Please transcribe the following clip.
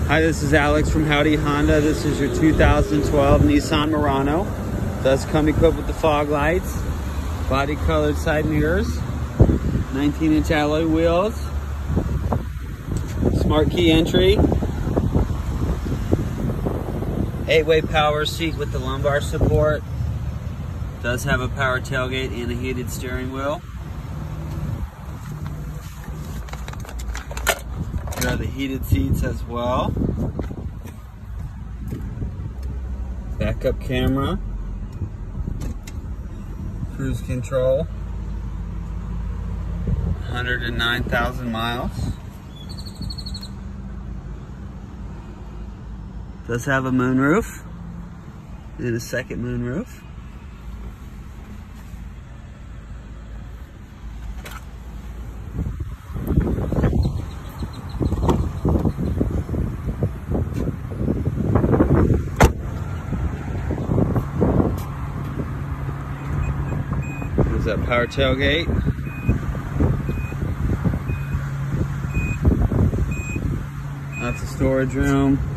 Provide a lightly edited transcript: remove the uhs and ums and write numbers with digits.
Hi, this is Alex from Howdy Honda. This is your 2012 Nissan Murano. Does come equipped with the fog lights, body colored side mirrors, 19-inch alloy wheels, smart key entry, 8-way power seat with the lumbar support. Does have a power tailgate and a heated steering wheel. Here are the heated seats as well. Backup camera. Cruise control. 109,000 miles. Does have a moonroof and a second moonroof. There's that power tailgate. That's the storage room.